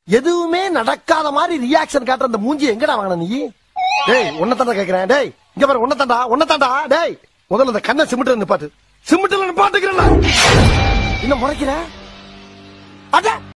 எதுவுமே நடக்காத மாதிரி ரியாக்ஷன் காட்டுற அந்த மூஞ்சி எங்கடா வாங்கின நீ? டேய் உன்னதாண்டா கேக்குறேன். டேய் இங்க பாரு உன்னதாண்டா. டேய் முதல்ல அந்த கண்ணை சிமிட்டு நிப்பாட்டு. சிமிட்டுல நிப்பாட்டுக்கிறேன். இன்னும் முறைக்கிற அட